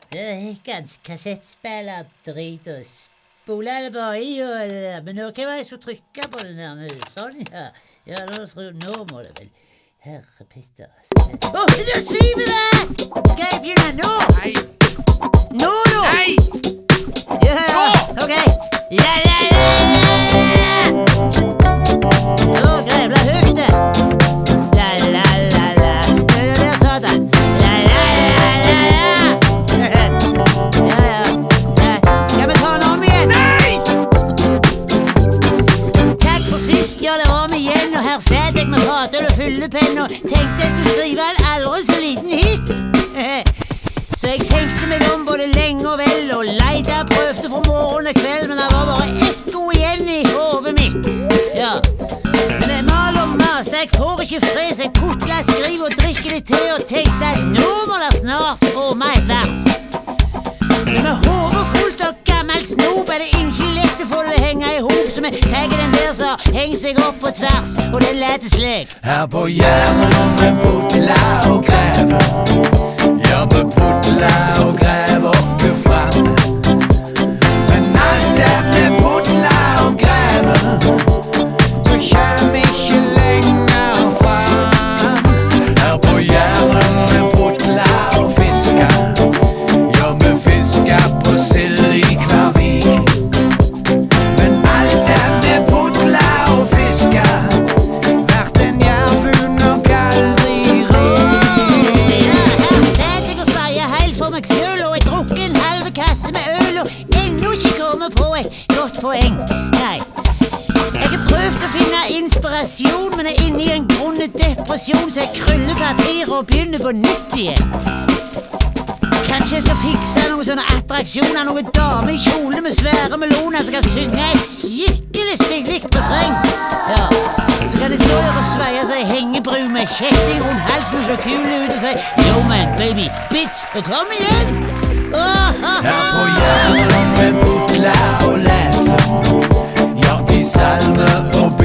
Kassettspiller, drit og spole det bare i, men nå kan jeg så trykke på den der, sånn, ja. Ja, nå må det vel. Herre Petter. Nå svimer det! Skal jeg begynne nå? Nei. Nå! Nei! Ja, ok. Ja. Nå grevler høyt det. La. Der satan. La. Ja. Skal vi ta den om igjen? Nei! Takk for sist, ja, det var om igjen, og her satt jeg med fatel og fyllepenn og tenkte jeg skulle skrive en aldri så liten hit. Så jeg tenkte meg om både lenge og vel, og leide prøvde fra morgen og kveld, men det var bare ekko igjen i hodet mitt. Ja. Men jeg maler og maser, jeg får ikke fred, så jeg putler, skriver og drikker litt til, og tenkte at nå må det snart komme et vers. Med hodet fullt av gammel snop er det ikke lett å få det henge i hop, så vi tagger den der som henger seg opp på tvers, og det leter slik. Her på Jæren med putler og grever, ja, med putler og grever ikke fram. Men alt er med putler og grever, så kjem ikke lenger fram. Her på Jæren med putler og fisker, ja, med fisker på sild i hver vik. Men alt er med putler og fisker, hvert en jærbund og aldri rik. For meg selv, og jeg drukket en halve kasse med øl, og ennå ikke kommet på et godt poeng. Nei. Jeg har prøvd å finne inspirasjon, men er inne i en grunn depresjon, så jeg kryller papir og begynner på nytt igjen. Kanskje jeg skal fikse noen sånne attraksjoner, noen dame i kjole med svære meloner som kan synge et skikkelig stiglikt refreng. Ja. Så kan jeg stå der og sveie seg i hengebru med kjetting rundt halsen og så kul ut og si yo man, baby, bitch, og kom igjen! Her på Jæren med putler og leser, ja, i salme og